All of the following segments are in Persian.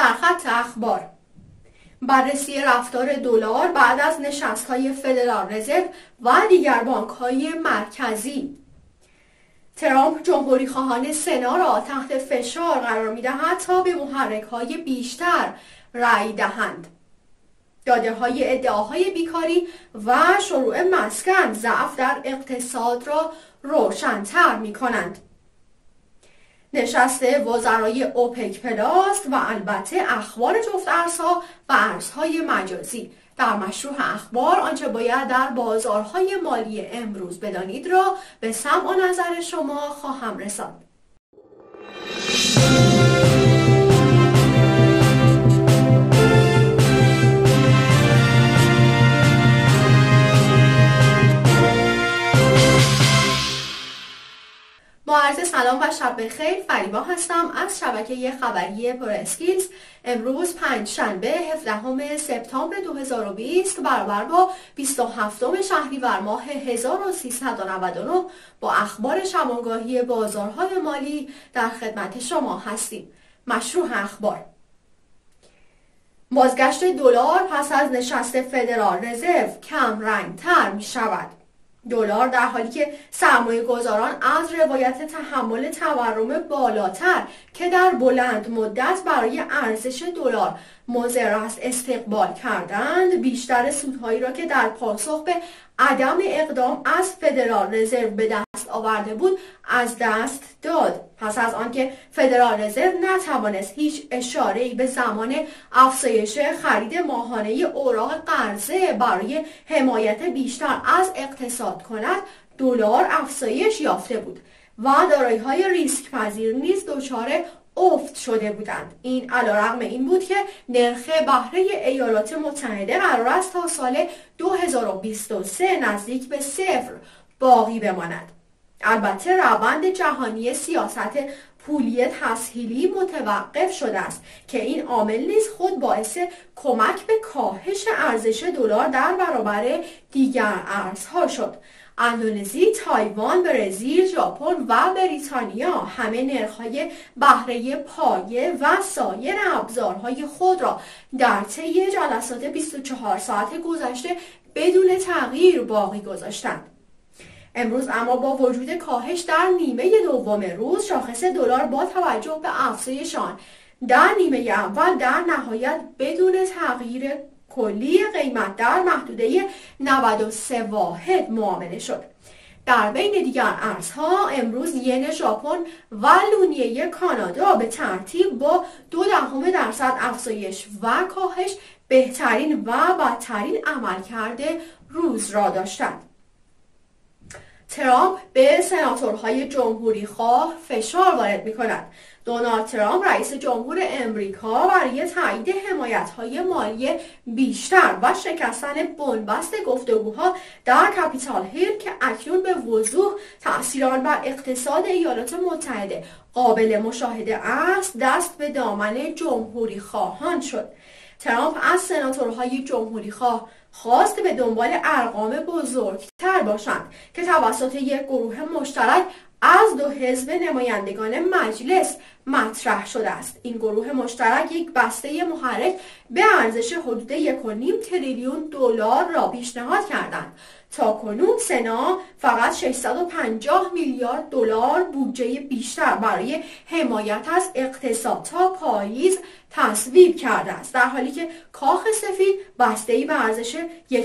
سرخط اخبار: بررسی رفتار دلار بعد از نشست‌های فدرال رزرو و دیگر بانک‌های مرکزی. ترامپ جمهوری خواهان سنا را تحت فشار قرار می‌دهد تا به محرک‌های بیشتر رأی دهند. داده‌های ادعاهای بیکاری و شروع مسکن ضعف در اقتصاد را روشن‌تر می‌کنند. نشست وزرای اوپک پلاس و البته اخبار جفت ارزها و ارزهای مجازی. در مشروع اخبار آنچه باید در بازارهای مالی امروز بدانید را به سمع و نظر شما خواهم رساند. با عرض سلام و شب بخیر، فریبا هستم از شبکه خبری پرواسکیلز. امروز پنجشنبه 17 سپتامبر 2020 برابر با 27 شهریور ماه 1399 با اخبار شبانگاهی بازارهای مالی در خدمت شما هستیم. مشروع اخبار: بازگشت دلار پس از نشست فدرال رزرو کم رنگتر می شود. دلار در حالی که سرمایه گذاران از روایت تحمل تورم بالاتر که در بلند مدت برای ارزش دلار مضر است استقبال کردند، بیشتر سودهایی را که در پاسخ به عدم اقدام از فدرال رزرو به دست آورده بود از دست داد. پس از آنکه فدرال رزرو نتوانست هیچ اشاره‌ای به زمان افزایش خرید ماهانه اوراق قرضه برای حمایت بیشتر از اقتصاد کند، دلار افزایش یافته بود و دارایی‌های ریسک پذیر نیز دچار افت شده بودند. این علیرغم این بود که نرخ بهره ایالات متحده قرار است تا سال 2023 نزدیک به صفر باقی بماند. البته روند جهانی سیاست پولی تسهیلی متوقف شده است که این عامل نیز خود باعث کمک به کاهش ارزش دلار در برابر دیگر ارزها شد. اندونزی، تایوان، برزیل، ژاپن و بریتانیا همه نرخ‌های بهره پایه و سایر ابزارهای خود را در طی جلسات 24 ساعت گذشته بدون تغییر باقی گذاشتند. امروز اما با وجود کاهش در نیمه دوم روز، شاخص دلار با توجه به افزایش آن در نیمه اول در نهایت بدون تغییر کلی قیمت در محدوده 93 واحد معامله شد. در بین دیگر ارزها امروز ین ژاپن و لونیه کانادا به ترتیب با 0.2% افزایش و کاهش بهترین و بدترین عملکرد روز را داشتند. ترامپ به سناتورهای جمهوری خواه فشار وارد می‌کند. دونالد ترامپ رئیس جمهور امریکا برای تایید حمایت‌های مالی بیشتر و شکستن بن‌بست گفتگوها در کاپیتال هیل که اکنون به وضوح تأثیر آن بر اقتصاد ایالات متحده قابل مشاهده است، دست به دامن جمهوری خواهان شد. ترامپ از سناتورهای جمهوری خواه خواست به دنبال ارقام بزرگتر باشند که توسط یک گروه مشترک از دو حزب نمایندگان مجلس مطرح شده است. این گروه مشترک یک بسته محرک به ارزش حدود 1.5 تریلیون دلار را پیشنهاد کردند. تاکنون سنا فقط 650 میلیارد دلار بودجه بیشتر برای حمایت از اقتصاد تا پاییز تصویب کرده است، در حالی که کاخ سفید بسته‌ای به ارزش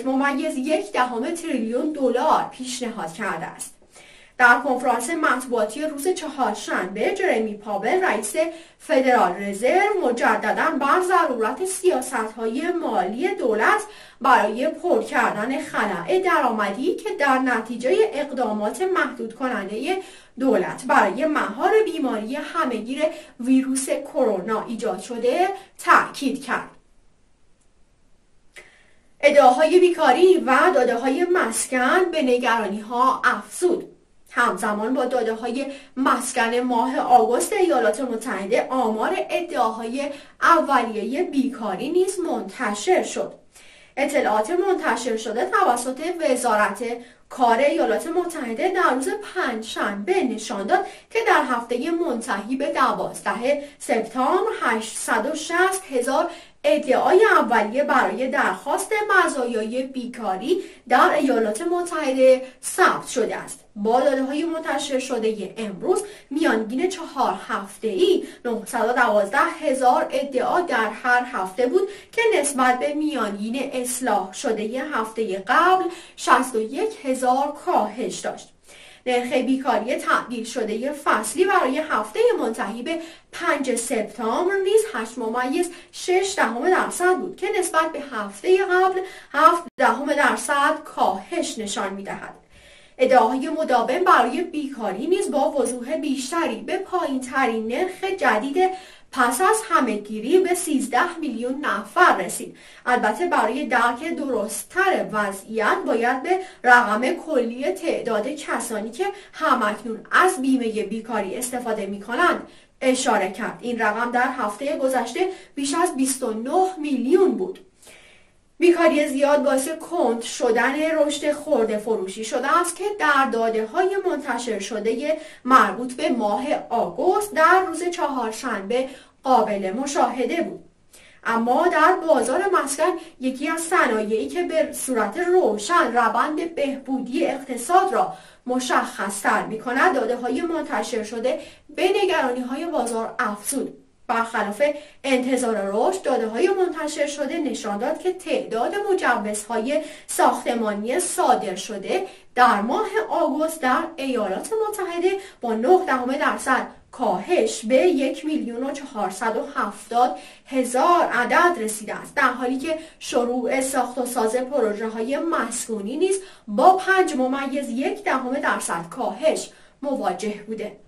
1.1 تریلیون دلار پیشنهاد کرده است. در کنفرانس مطبوعاتی روز چهارشنبه، جرمی پاول رئیس فدرال رزرو مجدداً بر ضرورت سیاست‌های مالی دولت برای پر کردن خلأ درآمدی که در نتیجه اقدامات محدود کننده دولت برای مهار بیماری همهگیر ویروس کرونا ایجاد شده تأکید کرد. ادعاهای بیکاری و داده‌های مسکن به نگرانی‌ها افزود. همزمان با داده‌های مسکن ماه آگوست ایالات متحده، آمار ادعاهای اولیه بیکاری نیز منتشر شد. اطلاعات منتشر شده توسط وزارت کار ایالات متحده در روز پنجشنبه نشان داد که در هفته منتهی به 12 سپتامبر 860,000 ادعای اولیه برای درخواست مزایای بیکاری در ایالات متحده ثبت شده است. با داده‌های منتشر شده امروز میانگین 4 هفته‌ای 912,000 ادعا در هر هفته بود که نسبت به میانگین اصلاح شده هفته قبل 61,000 کاهش داشت. نرخ بیکاری تعدیل شده فصلی برای هفته منتهی به 5 سپتامبر نیز 8.6% بود که نسبت به هفته قبل 0.7% کاهش نشان می‌دهد. ادعاهای مداوم برای بیکاری نیز با وضوح بیشتری به پایین‌ترین نرخ جدید پس از همه‌گیری به 13 میلیون نفر رسید. البته برای درک درست‌تر وضعیت باید به رقم کلی تعداد کسانی که همکنون از بیمه بیکاری استفاده می‌کنند اشاره کرد. این رقم در هفته گذشته بیش از 29 میلیون بود. بیکاری زیاد باعث کند شدن رشد خرده فروشی شده است که در داده‌های منتشر شده مربوط به ماه آگوست در روز چهارشنبه قابل مشاهده بود. اما در بازار مسکن، یکی از صنایعی که به صورت روشن روند بهبودی اقتصاد را مشخص‌تر می‌کند، داده‌های منتشر شده به نگرانی‌های بازار افزود. برخلاف انتظار رشد، داده‌های منتشر شده نشان داد که تعداد مجوزهای ساختمانی صادر شده در ماه آگوست در ایالات متحده با 0.9% کاهش به 1,470,000 عدد رسیده است، در حالی که شروع ساخت و ساز پروژه‌های مسکونی نیز با 5.1% کاهش مواجه بوده.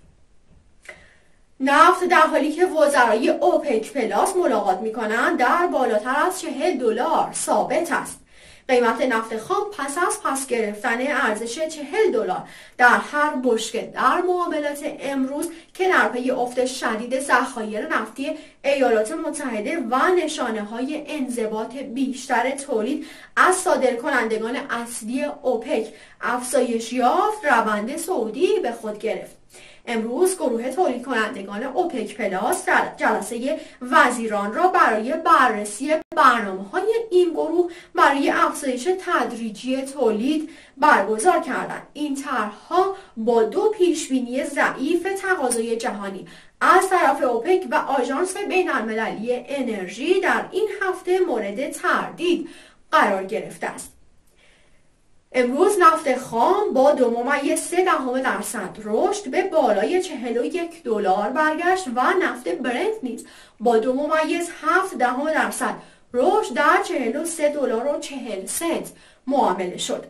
نفت در حالی که وزرای اوپک پلاس ملاقات می‌کنند در بالاتر از $40 ثابت است. قیمت نفت خام پس گرفتن ارزش $40 در هر بشکه در معاملات امروز که در پی افت شدید ذخایر نفتی ایالات متحده و نشانه‌های انضباط بیشتر تولید از صادرکنندگان اصلی اوپک افزایش یافت، روند صعودی به خود گرفت. امروز گروه تولید کنندگان اوپک پلاس در جلسه وزیران را برای بررسی برنامه‌های این گروه برای افزایش تدریجی تولید برگزار کردند. این طرح‌ها با 2 پیشبینی ضعیف تقاضای جهانی از طرف اوپک و آژانس بین‌المللی انرژی در این هفته مورد تردید قرار گرفته است. امروز نفت خام با 2.3% رشد به بالای $41 برگشت و نفت برنت نیز با 2.7% رشد در $43.40 معامله شد.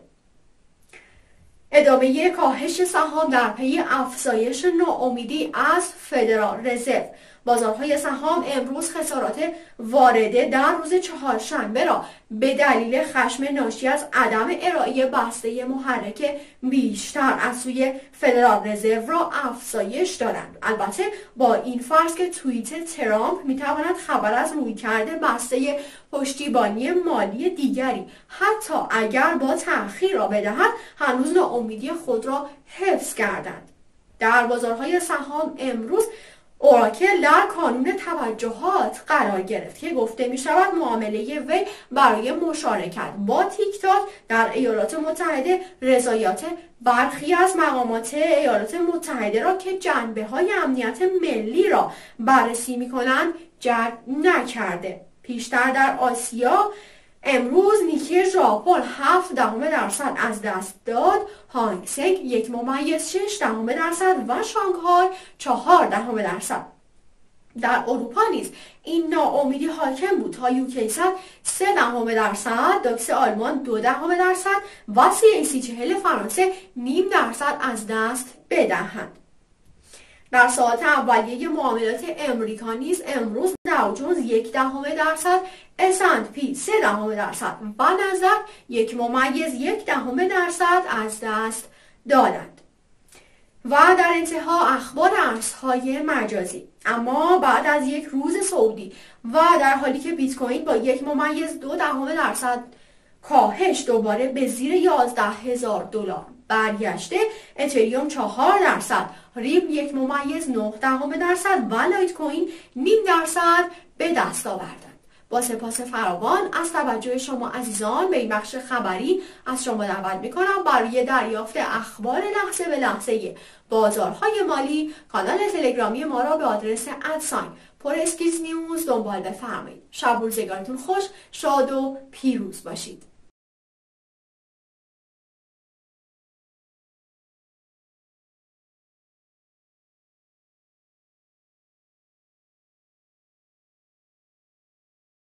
ادامه کاهش سهام در پی افزایش ناامیدی از فدرال رزرو. بازارهای سهام امروز خسارات وارده در روز چهارشنبه را به دلیل خشم ناشی از عدم ارائه بسته محرک بیشتر از سوی فدرال رزرو را افزایش دارند. البته با این فرض که توییت ترامپ میتواند خبر از رویکرد بسته پشتیبانی مالی دیگری حتی اگر با تأخیر را بدهد هنوز ناامیدی خود را حفظ کردند. در بازارهای سهام امروز اوراکل در کانون توجهات قرار گرفت که گفته می شود معامله وی برای مشارکت با تیک تاک در ایالات متحده رضایت برخی از مقامات ایالات متحده را که جنبه‌های امنیت ملی را بررسی می کنند جلب نکرده. پیشتر در آسیا امروز نیکی ژاپن 0.7% از دست داد، هانگ سنگ 1.6% و شانگهای 4%. در اروپا نیز این ناامیدی حاکم بود تا یوکی 3.3%، داکس آلمان 0.2% و CAC 40 فرانسه 0.5% از دست بدهند. در ساعات اولیه معاملات امریکا نیز امروز داو جونز 0.1%، S&P 0.3% و نزدک 1.1% از دست دادند. و در انتها اخبار ارزهای مجازی. اما بعد از یک روز صعودی و در حالی که بیت کوین با 1.2% کاهش دوباره به زیر 11,000 دلار برگشته. اتریوم 4%، ریبل 1.9% و لایت کوین 0.5% به دست آوردند. با سپاس فراوان از توجه شما عزیزان به این بخش خبری از شما دعوت میکنم برای دریافت اخبار لحظه به لحظه بازارهای مالی کانال تلگرامی ما را به آدرس @پراسکیز نیوز دنبال بفرمایید. شب و روزگارتون خوش، شاد و پیروز باشید.